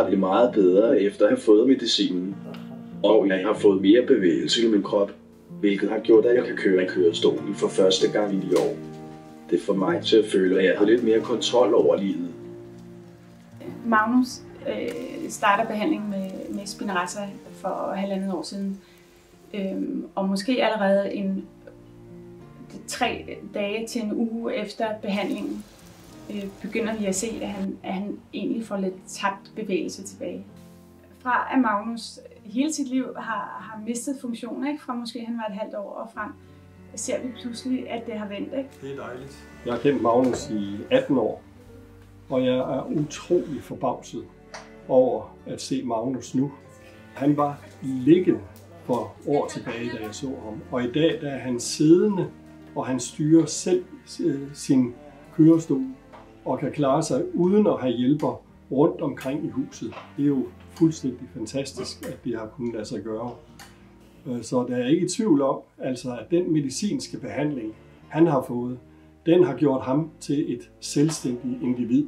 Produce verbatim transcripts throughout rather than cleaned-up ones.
har det meget bedre efter at have fået medicinen. Og jeg har fået mere bevægelse i min krop, hvilket har gjort, at jeg kan køre i kørestolen for første gang i ni år. Det får mig til at føle, at jeg har lidt mere kontrol over livet. Magnus øh, starter behandling med, med Spinraza for halvandet år siden. Øhm, og måske allerede en tre dage til en uge efter behandlingen øh, begynder vi at se, at han, at han egentlig får lidt tabt bevægelse tilbage. Fra at Magnus hele sit liv har, har mistet funktioner, ikke? Fra måske han var et halvt år og frem, ser vi pludselig, at det har vendt. Ikke? Det er dejligt. Jeg har kendt Magnus i atten år, og jeg er utrolig forbavset over at se Magnus nu. Han var liggende for år tilbage, da jeg så ham, og i dag der er han siddende, og han styrer selv sin kørestol og kan klare sig uden at have hjælper rundt omkring i huset. Det er jo fuldstændig fantastisk, at det har kunnet lade sig gøre. Så der er ikke i tvivl om, altså, at den medicinske behandling, han har fået, den har gjort ham til et selvstændigt individ.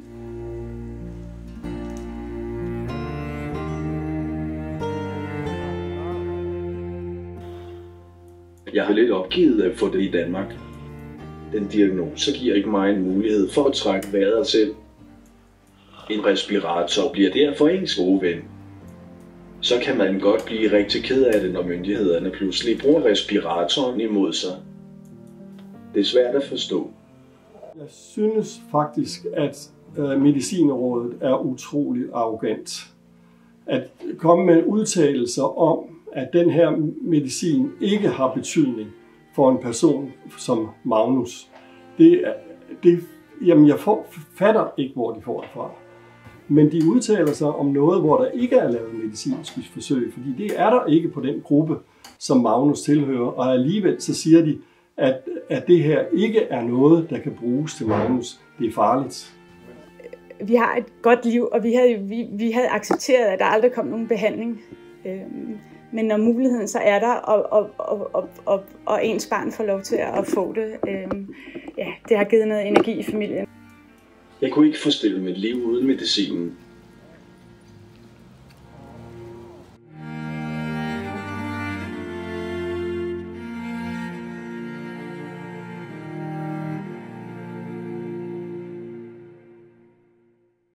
Jeg har lidt opgivet at få det i Danmark. Den diagnose giver ikke mig en mulighed for at trække vejret selv. En respirator bliver derfor ens gode ven. Så kan man godt blive rigtig ked af det, når myndighederne pludselig bruger respiratoren imod sig. Det er svært at forstå. Jeg synes faktisk, at Medicinrådet er utrolig arrogant. At komme med udtalelser om, at den her medicin ikke har betydning for en person som Magnus, det, det, jamen jeg får, fatter ikke, hvor de får det fra. Men de udtaler sig om noget, hvor der ikke er lavet medicinske forsøg, fordi det er der ikke på den gruppe, som Magnus tilhører, og alligevel så siger de, at, at det her ikke er noget, der kan bruges til Magnus. Det er farligt. Vi har et godt liv, og vi havde, vi, vi havde accepteret, at der aldrig kom nogen behandling. Øhm, men når muligheden så er der, og, og, og, og, og, og ens barn får lov til at få det, øhm, ja, det har givet noget energi i familien. Jeg kunne ikke forestille mit liv uden medicinen.